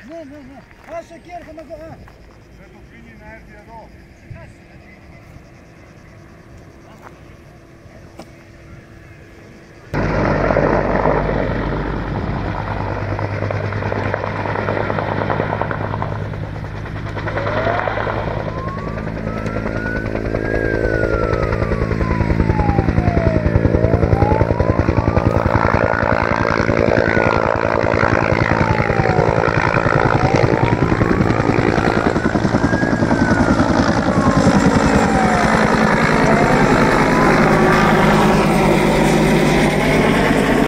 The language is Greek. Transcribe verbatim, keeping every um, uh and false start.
Ναι, ναι, ναι. Άσε εκεί, έρχομαι εδώ. Δεν το κλείνει να έρθει εδώ.